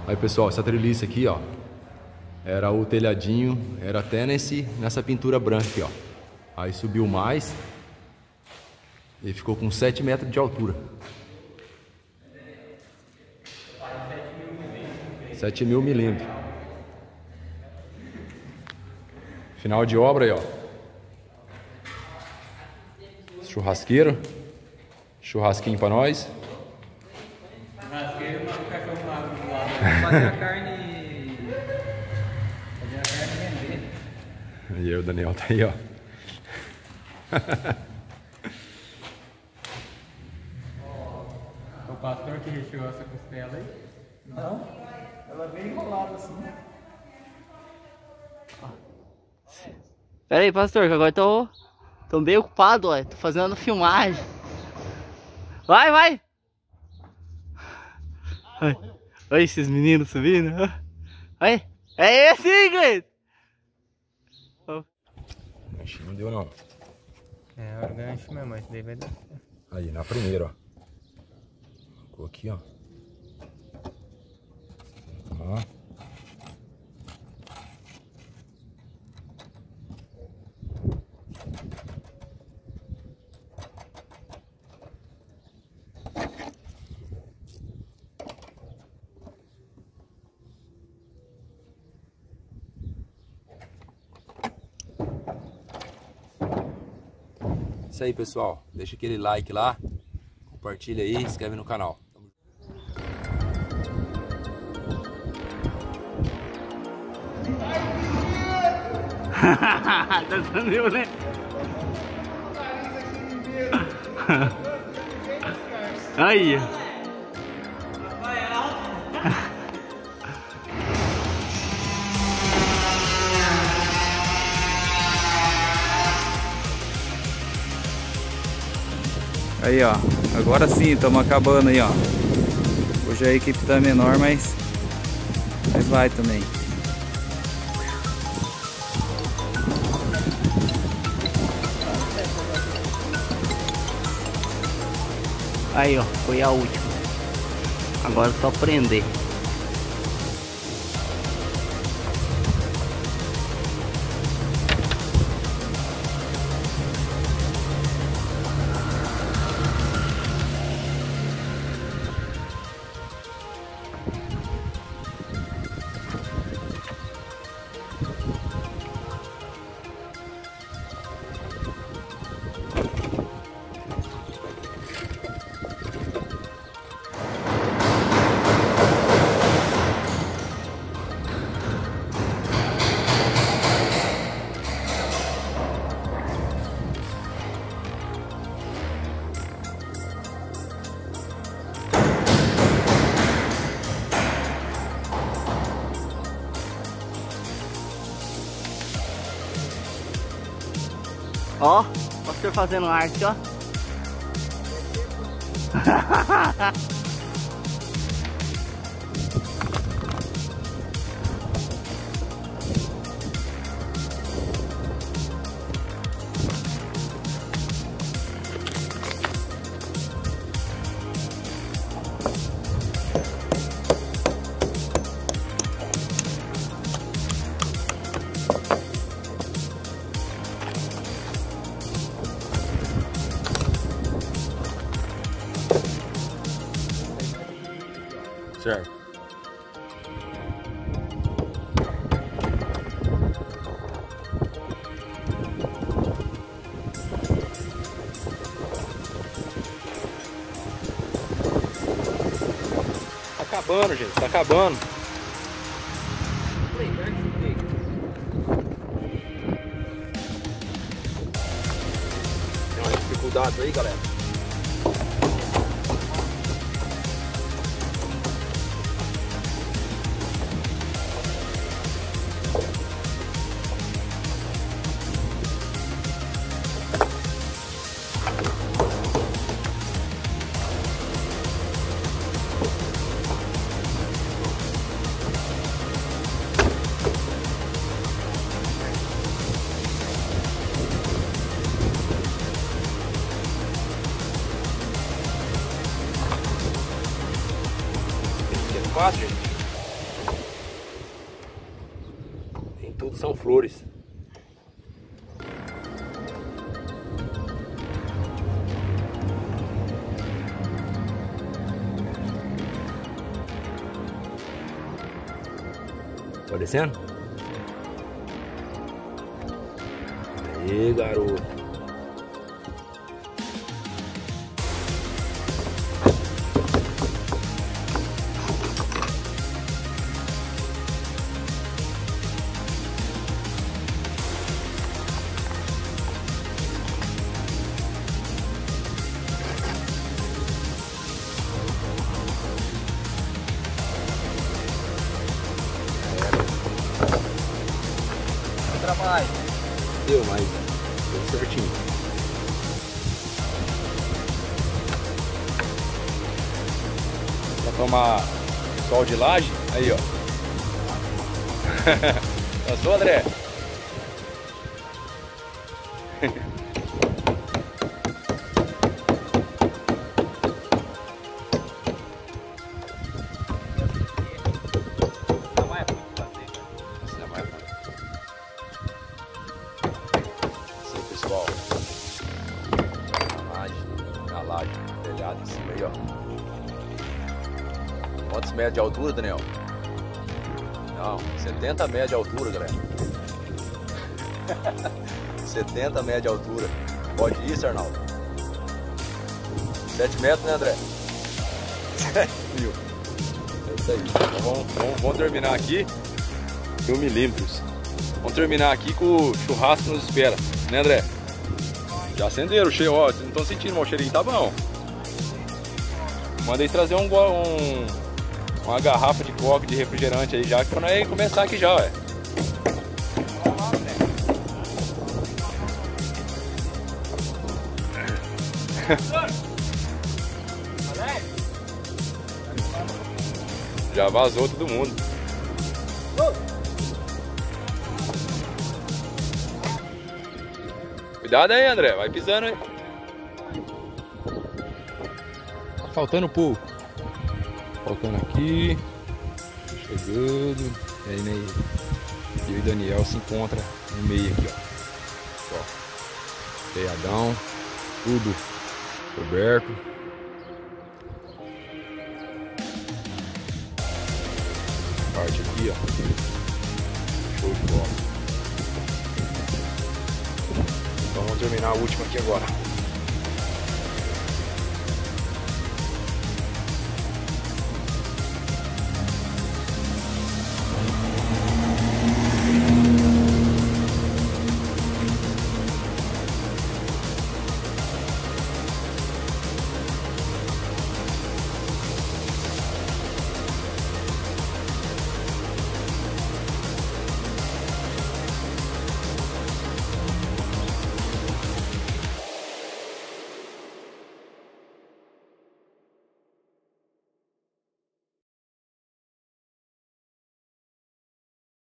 Aí pessoal, essa treliça aqui, ó, era o telhadinho, era até nessa pintura branca aqui, ó. Aí subiu mais e ficou com 7 metros de altura. 7.000 milímetros. Final de obra aí, ó. Churrasqueiro. Churrasquinho pra nós. Churrasqueiro, mas o cachorro lá do lado. Fazer a carne. Fazer a carne vender. E aí o Daniel tá aí, ó. O pastor que recheou essa costela aí? Não, ela veio enrolada assim. Pera aí, pastor, que agora tô bem ocupado, ó. Tô fazendo filmagem. Vai, vai! Olha esses meninos subindo. Olha, é esse, Inglês! Acho que não deu, não. É, o gancho mesmo, esse daí vai dar. Aí, na primeira, ó. Ficou aqui, ó. Ó. Isso aí, pessoal. Deixa aquele like lá. Compartilha aí, se inscreve no canal. Tá dando, né? Aí. Aí, ó, agora sim, estamos acabando aí, ó. Hoje a equipe tá menor, mas vai também. Aí, ó, foi a última. Agora é só prender. Ó, o pastor fazendo arte, ó. Certo. Tá acabando, gente. Tá acabando. Tem umas dificuldades aí, galera. Fácil, gente. são flores. Tá descendo? Aí, garoto. Trabalho. Deu, mas deu certinho. Pra tomar sol de laje, aí ó. Passou, André? Pessoal, na laje, telhado em cima aí, ó. Quantos metros de altura, Daniel? Não, 70 metros de altura, galera. 70 metros de altura. Pode ir, Arnaldo? 7 metros, né, André? 7 mil. É isso aí. Então vamos terminar aqui. 1 milímetros. Vamos terminar aqui com o churrasco que nos espera, né, André? Já acenderam o cheiro, ó. Vocês não estão sentindo, mas o cheirinho tá bom. Manda eles trazer uma garrafa de coque de refrigerante aí já, que pra nós começar aqui já, ué. Já vazou todo mundo. Cuidado aí, André, vai pisando aí. Tá faltando pouco. Faltando aqui. Chegando. E aí, né? Eu e Daniel se encontram no meio aqui, ó. Ó. Telhadão. Tudo coberto. Parte aqui, ó. Show de bola. Então vamos terminar a última aqui agora.